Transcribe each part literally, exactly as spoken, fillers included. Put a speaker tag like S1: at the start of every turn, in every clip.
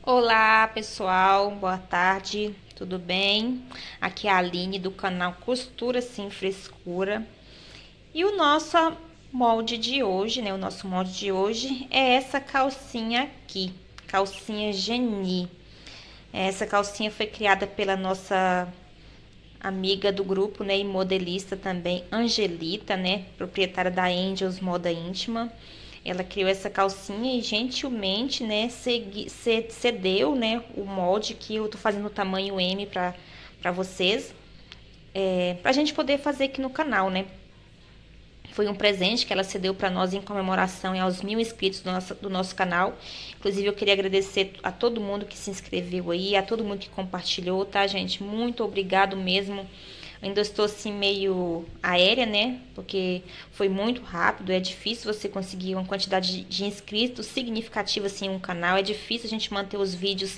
S1: Olá pessoal, boa tarde, tudo bem? Aqui é a Aline do canal Costura Sem Frescura. E o nosso molde de hoje, né? O nosso molde de hoje é essa calcinha aqui, calcinha Geni. Essa calcinha foi criada pela nossa amiga do grupo, né? E modelista também, Angelita, né? Proprietária da Angels Moda Íntima. Ela criou essa calcinha e gentilmente, né, segui, cedeu, né, o molde que eu tô fazendo o tamanho M pra, pra vocês, é, pra gente poder fazer aqui no canal, né. Foi um presente que ela cedeu pra nós em comemoração aos mil inscritos do nosso, do nosso canal. Inclusive, eu queria agradecer a todo mundo que se inscreveu aí, a todo mundo que compartilhou, tá, gente? Muito obrigado mesmo. Ainda estou assim meio aérea, né? Porque foi muito rápido, é difícil você conseguir uma quantidade de inscritos significativa assim em um canal. É difícil a gente manter os vídeos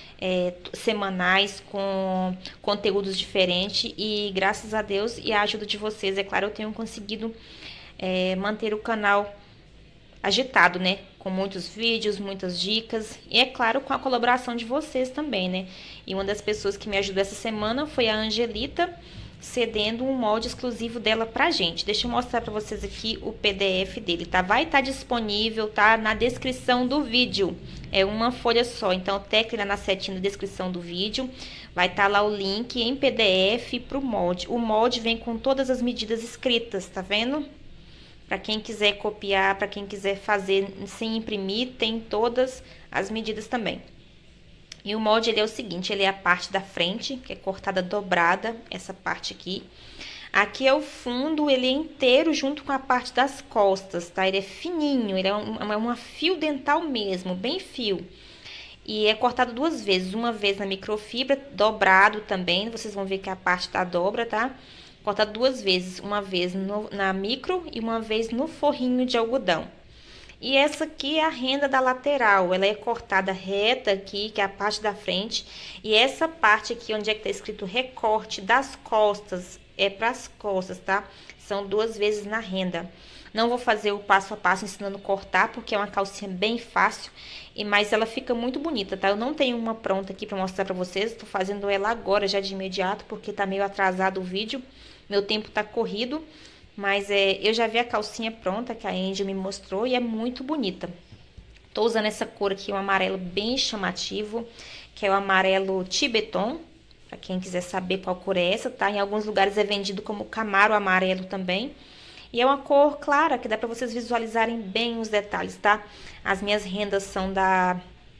S1: é, semanais com conteúdos diferentes e graças a Deus e a ajuda de vocês, é claro, eu tenho conseguido é, manter o canal agitado, né? Com muitos vídeos, muitas dicas e, é claro, com a colaboração de vocês também, né? E uma das pessoas que me ajudou essa semana foi a Angelita, cedendo um molde exclusivo dela pra gente. Deixa eu mostrar pra vocês aqui o P D F dele, tá? Vai estar disponível, tá? Na descrição do vídeo. É uma folha só, então tecle lá na setinha na descrição do vídeo. Vai estar lá o link em P D F pro molde. O molde vem com todas as medidas escritas, tá vendo? Para quem quiser copiar, para quem quiser fazer sem imprimir, tem todas as medidas também. E o molde ele é o seguinte, ele é a parte da frente, que é cortada dobrada, essa parte aqui. Aqui é o fundo, ele é inteiro junto com a parte das costas, tá? Ele é fininho, ele é uma, uma fio dental mesmo, bem fio. E é cortado duas vezes, uma vez na microfibra, dobrado também, vocês vão ver que a parte da dobra, tá? Cortado duas vezes, uma vez no, na micro e uma vez no forrinho de algodão. E essa aqui é a renda da lateral, ela é cortada reta aqui, que é a parte da frente. E essa parte aqui, onde é que tá escrito recorte das costas, é para as costas, tá? São duas vezes na renda. Não vou fazer o passo a passo ensinando a cortar, porque é uma calcinha bem fácil, e mas ela fica muito bonita, tá? Eu não tenho uma pronta aqui para mostrar para vocês, tô fazendo ela agora, já de imediato, porque tá meio atrasado o vídeo, meu tempo tá corrido. Mas é, eu já vi a calcinha pronta que a Angel me mostrou e é muito bonita. Tô usando essa cor aqui, um amarelo bem chamativo, que é o amarelo Tibeton. Pra quem quiser saber qual cor é essa, tá? Em alguns lugares é vendido como Camaro amarelo também. E é uma cor clara, que dá pra vocês visualizarem bem os detalhes, tá? As minhas rendas são da...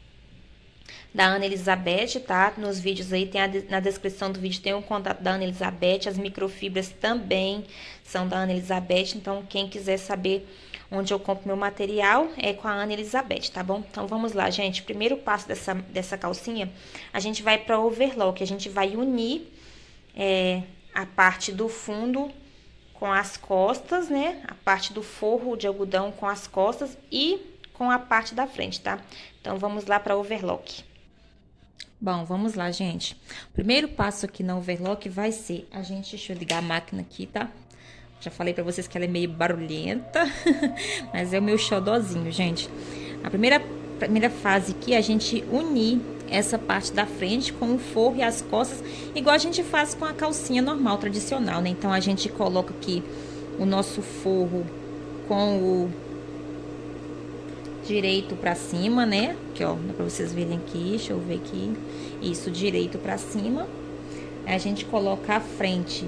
S1: da Ana Elizabeth, tá? Nos vídeos aí, tem a, na descrição do vídeo tem o contato da Ana Elizabeth, as microfibras também são da Ana Elizabeth, então quem quiser saber onde eu compro meu material é com a Ana Elizabeth, tá bom? Então vamos lá, gente, o primeiro passo dessa, dessa calcinha, a gente vai para overlock, a gente vai unir é, a parte do fundo com as costas, né? A parte do forro de algodão com as costas e com a parte da frente, tá? Então vamos lá para overlock. Bom, vamos lá, gente. O primeiro passo aqui na overlock vai ser a gente... Deixa eu ligar a máquina aqui, tá? Já falei pra vocês que ela é meio barulhenta, mas é o meu xodózinho, gente. A primeira, primeira fase aqui é a gente unir essa parte da frente com o forro e as costas, igual a gente faz com a calcinha normal, tradicional, né? Então, a gente coloca aqui o nosso forro com o direito pra cima, né? Aqui, ó, dá pra vocês verem aqui, deixa eu ver aqui. Isso, direito pra cima. Aí a gente coloca a frente.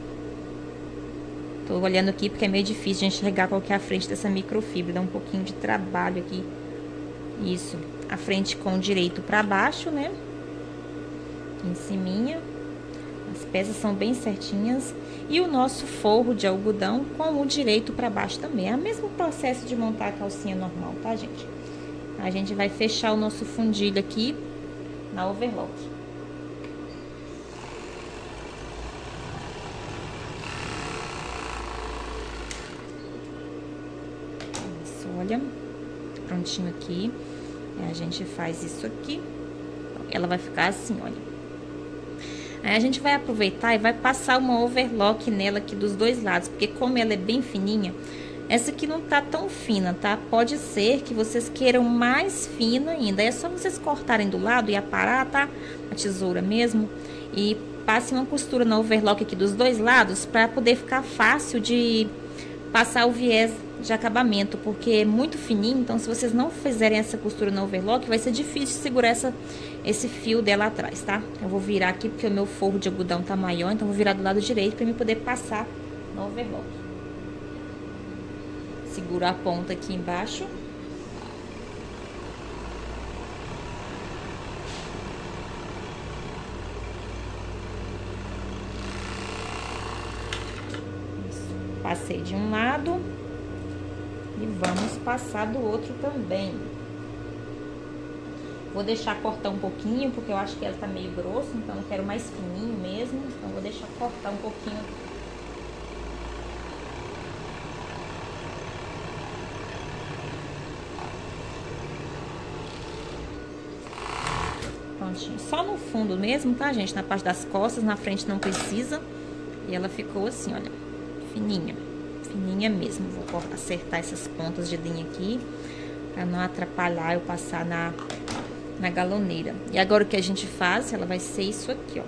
S1: Tô olhando aqui porque é meio difícil de enxergar qual que é a frente dessa microfibra. Dá um pouquinho de trabalho aqui. Isso, a frente com o direito pra baixo, né? Aqui em ciminha. As peças são bem certinhas. E o nosso forro de algodão com o direito para baixo também. É o mesmo processo de montar a calcinha normal, tá, gente? A gente vai fechar o nosso fundilho aqui na overlock. Isso, olha. Prontinho aqui. A gente faz isso aqui. Ela vai ficar assim, olha. Aí a gente vai aproveitar e vai passar uma overlock nela aqui dos dois lados, porque como ela é bem fininha, Essa aqui não tá tão fina, tá? Pode ser que vocês queiram mais fina ainda. É só vocês cortarem do lado e aparar, tá? A tesoura mesmo. E passem uma costura no overlock aqui dos dois lados para poder ficar fácil de passar o viés de acabamento, porque é muito fininho. Então, se vocês não fizerem essa costura no overlock, vai ser difícil segurar essa, esse fio dela atrás, tá? Eu vou virar aqui porque o meu forro de algodão tá maior, então eu vou virar do lado direito para mim poder passar no overlock. Segura a ponta aqui embaixo. Isso. Passei de um lado e vamos passar do outro também. Vou deixar cortar um pouquinho, porque eu acho que ela tá meio grosso, então eu quero mais fininho mesmo. Então vou deixar cortar um pouquinho. Prontinho. Só no fundo mesmo, tá, gente? Na parte das costas, na frente não precisa. E ela ficou assim, olha, fininha. Fininha mesmo. Vou acertar essas pontas de linha aqui, pra não atrapalhar eu passar na, na galoneira. E agora o que a gente faz, ela vai ser isso aqui, ó.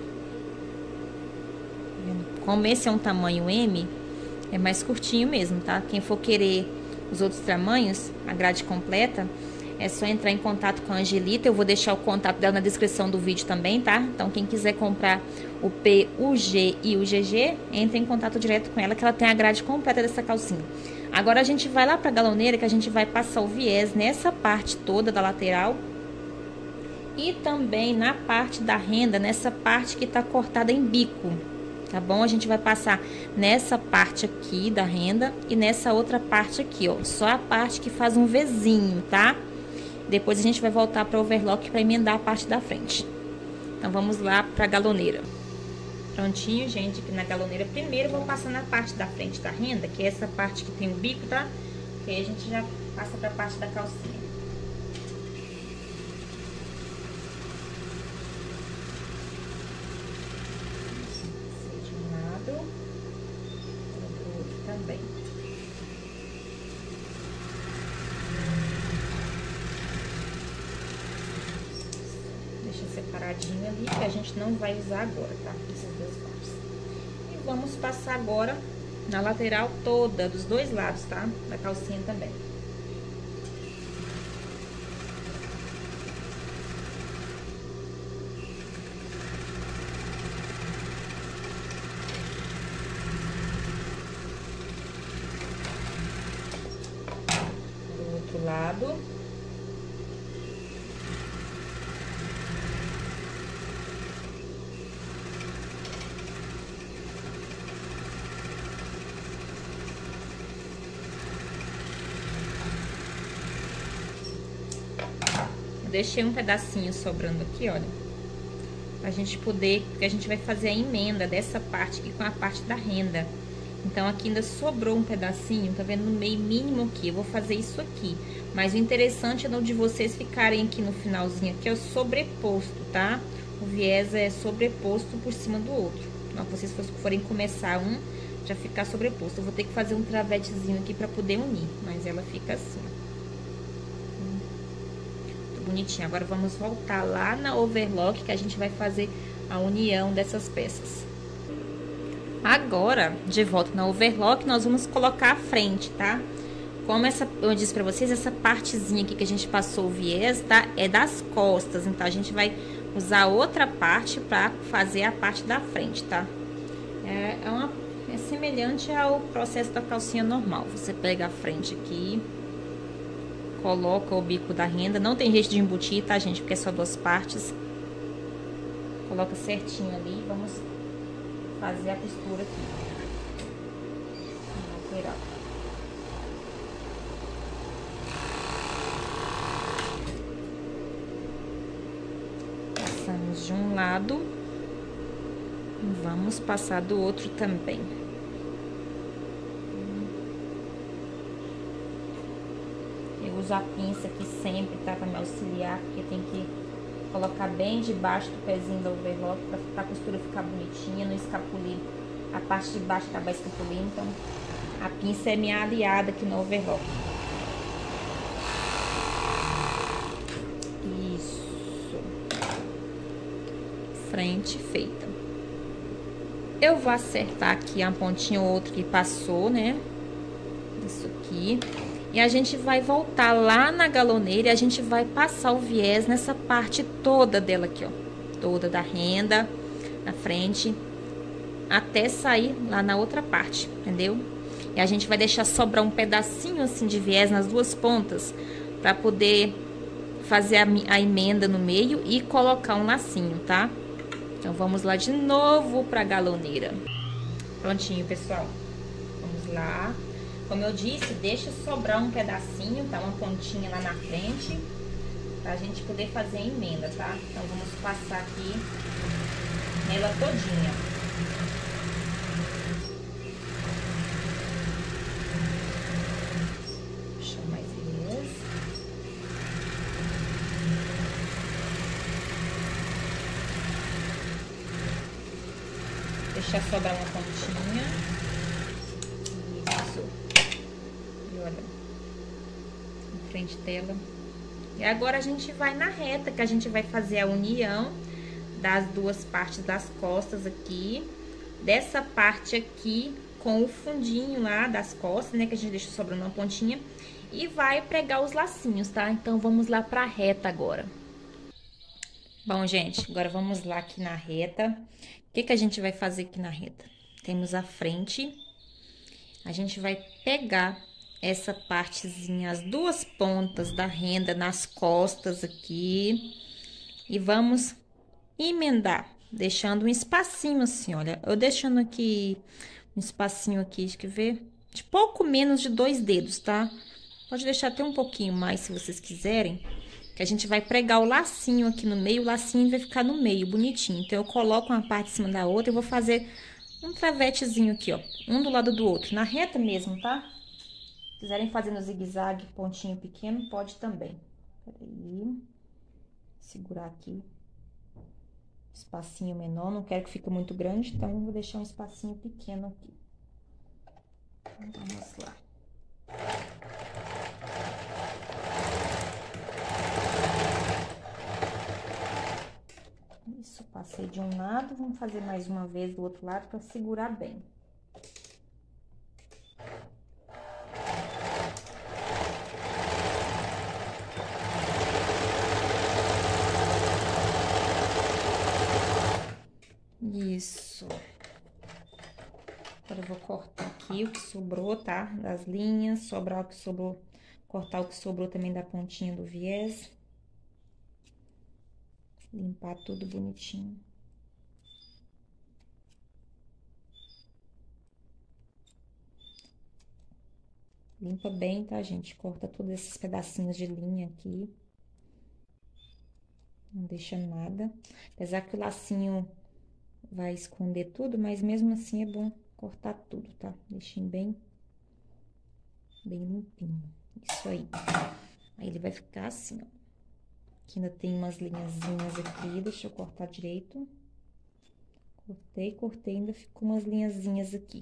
S1: Como esse é um tamanho M, é mais curtinho mesmo, tá? Quem for querer os outros tamanhos, a grade completa, é só entrar em contato com a Angelita. Eu vou deixar o contato dela na descrição do vídeo também, tá? Então, quem quiser comprar o P, o G e o G G, entre em contato direto com ela, que ela tem a grade completa dessa calcinha. Agora, a gente vai lá pra galoneira, que a gente vai passar o viés nessa parte toda da lateral. E também na parte da renda, nessa parte que tá cortada em bico, tá bom? A gente vai passar nessa parte aqui da renda e nessa outra parte aqui, ó. Só a parte que faz um Vzinho, tá? Depois a gente vai voltar para o overlock para emendar a parte da frente. Então, vamos lá para a galoneira. Prontinho, gente, aqui na galoneira. Primeiro, vou passar na parte da frente da renda, que é essa parte que tem o bico, tá? Que aí a gente já passa para a parte da calcinha. De um lado, do outro também. Separadinho ali, que a gente não vai usar agora, tá? Essas duas partes. E vamos passar agora na lateral toda, dos dois lados, tá? Da calcinha também. Do outro lado. Deixei um pedacinho sobrando aqui, olha, pra gente poder, porque a gente vai fazer a emenda dessa parte aqui com a parte da renda. Então, aqui ainda sobrou um pedacinho, tá vendo? No meio mínimo aqui, eu vou fazer isso aqui. Mas o interessante é no de vocês ficarem aqui no finalzinho aqui, é o sobreposto, tá? O viés é sobreposto por cima do outro. Então, se vocês forem começar um, já ficar sobreposto. Eu vou ter que fazer um travetezinho aqui pra poder unir, mas ela fica assim, ó. Bonitinho. Agora vamos voltar lá na overlock, que a gente vai fazer a união dessas peças. Agora, de volta na overlock, nós vamos colocar a frente, tá? Como essa, eu disse pra vocês, essa partezinha aqui que a gente passou o viés, tá? É das costas, então a gente vai usar outra parte pra fazer a parte da frente, tá? É, é, uma, é semelhante ao processo da calcinha normal. Você pega a frente aqui, coloca o bico da renda, não tem jeito de embutir, tá, gente? Porque é só duas partes. Coloca certinho ali, vamos fazer a costura aqui. Na lateral. Passamos de um lado, vamos passar do outro também. Uso a pinça aqui sempre, tá? Pra me auxiliar, porque tem que colocar bem debaixo do pezinho da overlock pra a costura ficar bonitinha, não escapulir. A parte de baixo acabar escapulindo, então A pinça é minha aliada aqui no overlock. Isso. Frente feita. Eu vou acertar aqui a pontinha ou outra que passou, né? Isso aqui. E a gente vai voltar lá na galoneira e a gente vai passar o viés nessa parte toda dela aqui, ó. Toda da renda, na frente, até sair lá na outra parte, entendeu? E a gente vai deixar sobrar um pedacinho assim de viés nas duas pontas, pra poder fazer a, a emenda no meio e colocar um lacinho, tá? Então, vamos lá de novo pra galoneira. Prontinho, pessoal. Vamos lá. Como eu disse, deixa sobrar um pedacinho, tá? Uma pontinha lá na frente, pra gente poder fazer a emenda, tá? Então, vamos passar aqui nela todinha. Puxa mais viés. Deixar sobrar uma pontinha. Isso. E olha, em frente dela. E agora a gente vai na reta, que a gente vai fazer a união das duas partes das costas aqui. Dessa parte aqui com o fundinho lá das costas, né? Que a gente deixa sobrando uma pontinha. E vai pregar os lacinhos, tá? Então, vamos lá pra reta agora. Bom, gente, agora vamos lá aqui na reta. O que que a gente vai fazer aqui na reta? Temos a frente. A gente vai pegar essa partezinha, as duas pontas da renda nas costas aqui. E vamos emendar, deixando um espacinho assim, olha. Eu deixando aqui um espacinho aqui, deixa eu ver, de pouco menos de dois dedos, tá? Pode deixar até um pouquinho mais, se vocês quiserem. Que a gente vai pregar o lacinho aqui no meio, o lacinho vai ficar no meio, bonitinho. Então, eu coloco uma parte em cima da outra e vou fazer um travetezinho aqui, ó. Um do lado do outro, na reta mesmo, tá? Se quiserem fazer no zigue-zague, pontinho pequeno, pode também. Peraí. Segurar aqui. Espacinho menor, não quero que fique muito grande, então eu vou deixar um espacinho pequeno aqui. Então, vamos lá. Isso, passei de um lado, vamos fazer mais uma vez do outro lado para segurar bem. Isso. Agora eu vou cortar aqui o que sobrou, tá? Das linhas, sobrar o que sobrou, cortar o que sobrou também da pontinha do viés. Limpar tudo bonitinho. Limpa bem, tá, gente? Corta todos esses pedacinhos de linha aqui. Não deixa nada. Apesar que o lacinho vai esconder tudo, mas mesmo assim é bom cortar tudo, tá? Deixem bem, bem limpinho. Isso aí. Aí ele vai ficar assim, ó. Aqui ainda tem umas linhazinhas aqui, deixa eu cortar direito. Cortei, cortei, ainda ficou umas linhazinhas aqui.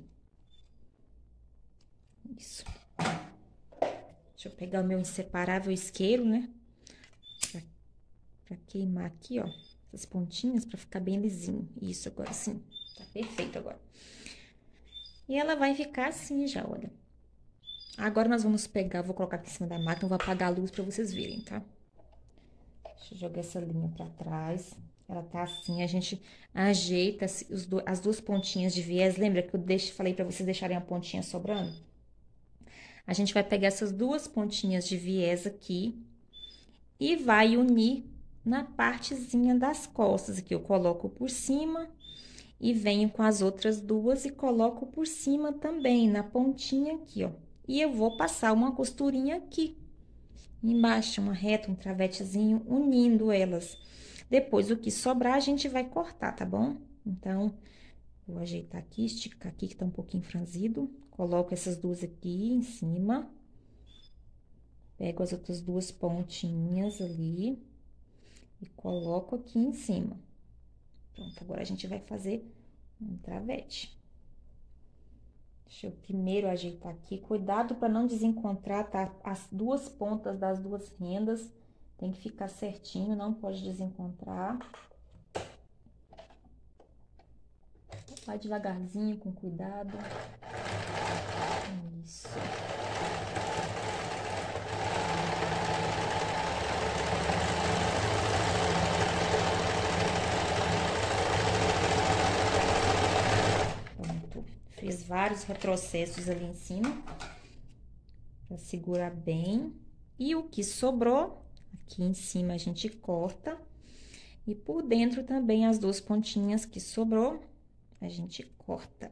S1: Isso. Deixa eu pegar o meu inseparável isqueiro, né? Pra, pra queimar aqui, ó, essas pontinhas, pra ficar bem lisinho. Isso, agora sim. Tá perfeito agora. E ela vai ficar assim já, olha. Agora, nós vamos pegar, vou colocar aqui em cima da máquina, vou apagar a luz pra vocês verem, tá? Deixa eu jogar essa linha pra trás. Ela tá assim, a gente ajeita os do, as duas pontinhas de viés. Lembra que eu deixe, falei pra vocês deixarem a pontinha sobrando? A gente vai pegar essas duas pontinhas de viés aqui e vai unir na partezinha das costas. Aqui eu coloco por cima e venho com as outras duas e coloco por cima também, na pontinha aqui, ó. E eu vou passar uma costurinha aqui. Embaixo, uma reta, um travetezinho, unindo elas. Depois, o que sobrar, a gente vai cortar, tá bom? Então, vou ajeitar aqui, esticar aqui, que tá um pouquinho franzido. Coloco essas duas aqui em cima. Pego as outras duas pontinhas ali. E coloco aqui em cima. Pronto, agora a gente vai fazer um travete. Deixa eu primeiro ajeitar aqui. Cuidado para não desencontrar, tá? As duas pontas das duas rendas tem que ficar certinho, não pode desencontrar. Vai devagarzinho, com cuidado. Isso. Pronto. Fiz vários retrocessos ali em cima. Pra segurar bem. E o que sobrou, aqui em cima a gente corta. E por dentro também as duas pontinhas que sobrou, a gente corta.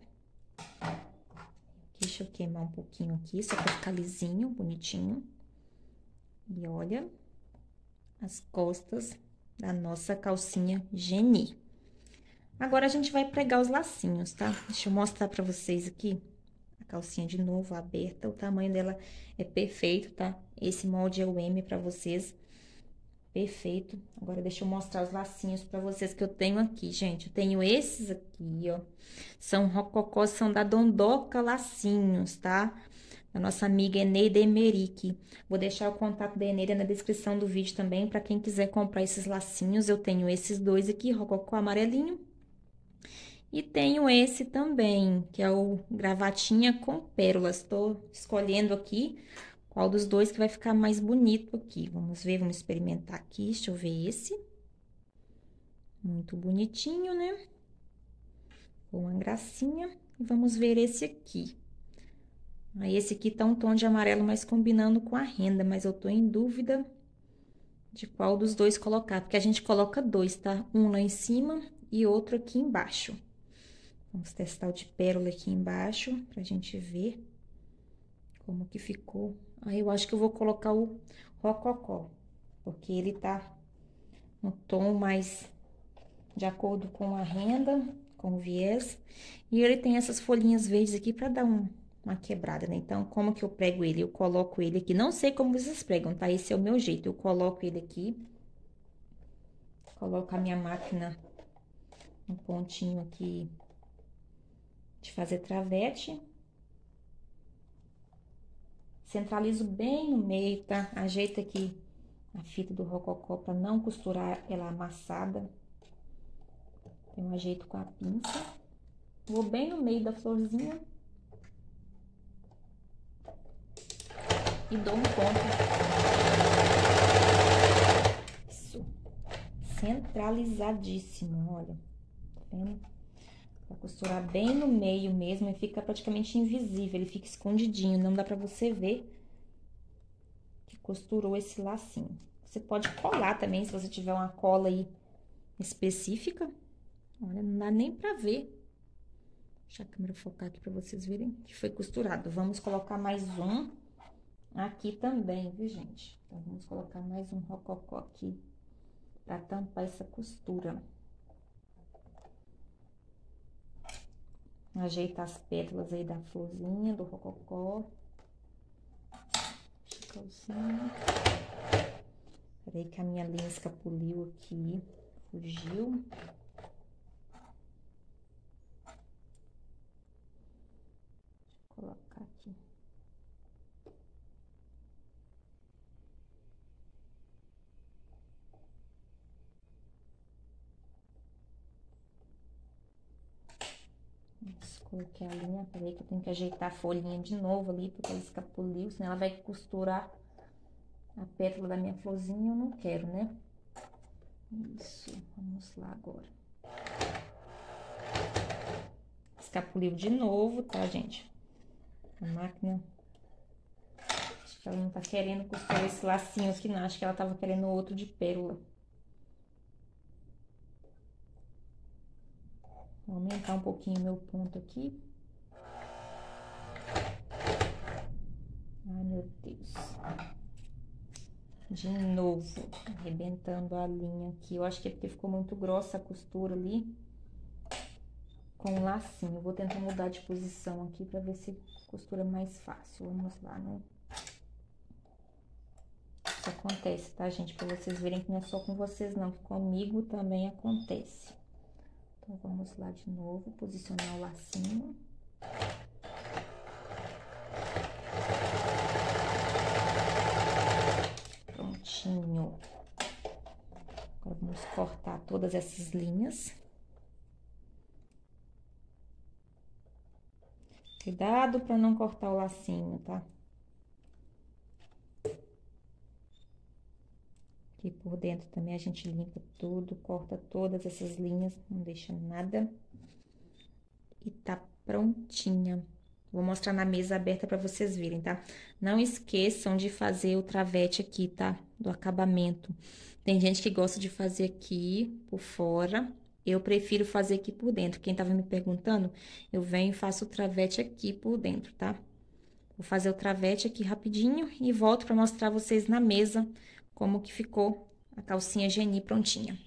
S1: Deixa eu queimar um pouquinho aqui, só pra ficar lisinho, bonitinho. E olha as costas da nossa calcinha Geni. Agora, a gente vai pregar os lacinhos, tá? Deixa eu mostrar pra vocês aqui a calcinha de novo, aberta. O tamanho dela é perfeito, tá? Esse molde é o M pra vocês. Perfeito. Agora, deixa eu mostrar os lacinhos pra vocês que eu tenho aqui, gente. Eu tenho esses aqui, ó. São rococó, são da Dondoca Lacinhos, tá? Da nossa amiga Eneida Emerick. Vou deixar o contato da Eneida na descrição do vídeo também, pra quem quiser comprar esses lacinhos. Eu tenho esses dois aqui, rococó amarelinho. E tenho esse também, que é o gravatinha com pérolas. Tô escolhendo aqui qual dos dois que vai ficar mais bonito aqui. Vamos ver, vamos experimentar aqui. Deixa eu ver esse. Muito bonitinho, né? Uma gracinha. E vamos ver esse aqui. Aí, esse aqui tá um tom de amarelo, mas combinando com a renda. Mas eu tô em dúvida de qual dos dois colocar. Porque a gente coloca dois, tá? Um lá em cima e outro aqui embaixo. Vamos testar o de pérola aqui embaixo, pra gente ver como que ficou. Aí, eu acho que eu vou colocar o rococó, porque ele tá no tom mais de acordo com a renda, com o viés. E ele tem essas folhinhas verdes aqui pra dar um, uma quebrada, né? Então, como que eu prego ele? Eu coloco ele aqui, não sei como vocês pregam, tá? Esse é o meu jeito, eu coloco ele aqui. Coloco a minha máquina no pontinho aqui de fazer travete. Centralizo bem no meio, tá? Ajeita aqui a fita do rococó pra não costurar ela amassada. Eu ajeito com a pinça. Vou bem no meio da florzinha. E dou um ponto. Isso. Centralizadíssimo, olha. Tá vendo? Pra costurar bem no meio mesmo e fica praticamente invisível, ele fica escondidinho, não dá pra você ver que costurou esse lacinho. Você pode colar também, se você tiver uma cola aí específica. Olha, não dá nem pra ver. Deixa a câmera focar aqui pra vocês verem que foi costurado. Vamos colocar mais um aqui também, viu, gente? Então, vamos colocar mais um rococó aqui pra tampar essa costura. Ajeita as pétalas aí da florzinha, do rococó. Calcinha. Peraí que a minha linha escapuliu aqui, fugiu. Deixa eu colocar aqui. Coloquei a linha, peraí que eu tenho que ajeitar a folhinha de novo ali, porque ela escapuliu, senão ela vai costurar a pétala da minha florzinha, eu não quero, né? Isso, vamos lá agora. Escapuliu de novo, tá, gente? A máquina, acho que ela não tá querendo costurar esse lacinho aqui, não, acho que ela tava querendo outro de pérola. Vou aumentar um pouquinho meu ponto aqui. Ai, meu Deus. De novo, arrebentando a linha aqui. Eu acho que é porque ficou muito grossa a costura ali com o lacinho. Vou tentar mudar de posição aqui pra ver se costura mais fácil. Vamos lá, né? Isso acontece, tá, gente? Pra vocês verem que não é só com vocês, não. Que comigo também acontece. Então, vamos lá de novo, posicionar o lacinho. prontinho. Agora, vamos cortar todas essas linhas. Cuidado para não cortar o lacinho, tá? Aqui por dentro também a gente limpa tudo, corta todas essas linhas, não deixa nada. E tá prontinha. Vou mostrar na mesa aberta para vocês verem, tá? Não esqueçam de fazer o travete aqui, tá? Do acabamento. Tem gente que gosta de fazer aqui por fora. Eu prefiro fazer aqui por dentro. Quem tava me perguntando, eu venho e faço o travete aqui por dentro, tá? Vou fazer o travete aqui rapidinho e volto para mostrar vocês na mesa como que ficou a calcinha Geni prontinha.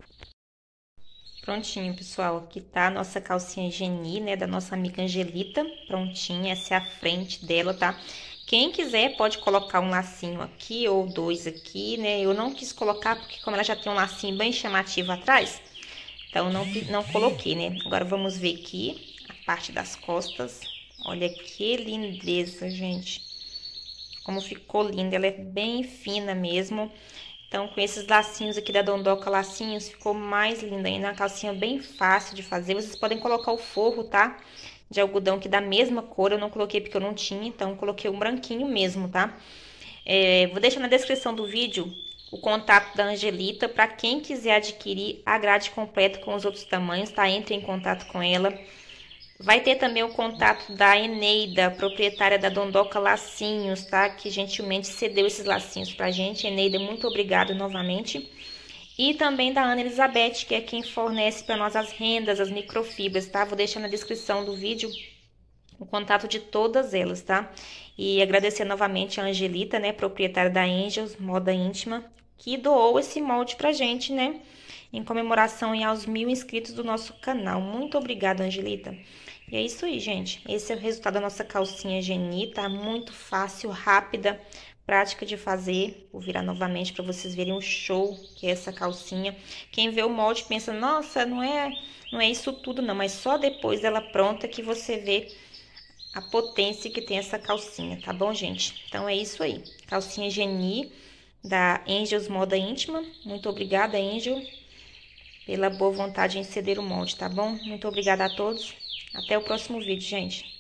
S1: Prontinho, pessoal, aqui tá a nossa calcinha Geni, né, da nossa amiga Angelita, prontinha, essa é a frente dela, tá? Quem quiser pode colocar um lacinho aqui ou dois aqui, né, eu não quis colocar porque como ela já tem um lacinho bem chamativo atrás, então não, não coloquei, né? Agora vamos ver aqui a parte das costas, olha que lindeza, gente, como ficou linda, ela é bem fina mesmo. Então, com esses lacinhos aqui da Dondoca Lacinhos, ficou mais linda ainda. Uma calcinha bem fácil de fazer. Vocês podem colocar o forro, tá? De algodão que da mesma cor. Eu não coloquei porque eu não tinha, então coloquei um branquinho mesmo, tá? É, vou deixar na descrição do vídeo o contato da Angelita. Pra quem quiser adquirir a grade completa com os outros tamanhos, tá? Entre em contato com ela. Vai ter também o contato da Eneida, proprietária da Dondoca Lacinhos, tá? Que gentilmente cedeu esses lacinhos pra gente. Eneida, muito obrigada novamente. E também da Ana Elizabeth, que é quem fornece para nós as rendas, as microfibras, tá? Vou deixar na descrição do vídeo o contato de todas elas, tá? E agradecer novamente a Angelita, né? Proprietária da Angels Moda Íntima, que doou esse molde pra gente, né? Em comemoração aos mil inscritos do nosso canal. Muito obrigada, Angelita. E é isso aí, gente. Esse é o resultado da nossa calcinha Geni, tá? Muito fácil, rápida, prática de fazer. Vou virar novamente para vocês verem o show que é essa calcinha. Quem vê o molde pensa, nossa, não é, não é isso tudo não, mas só depois dela pronta que você vê a potência que tem essa calcinha, tá bom, gente? Então é isso aí. Calcinha Geni da Angels Moda Íntima. Muito obrigada, Angel, pela boa vontade em ceder o molde, tá bom? Muito obrigada a todos. Até o próximo vídeo, gente.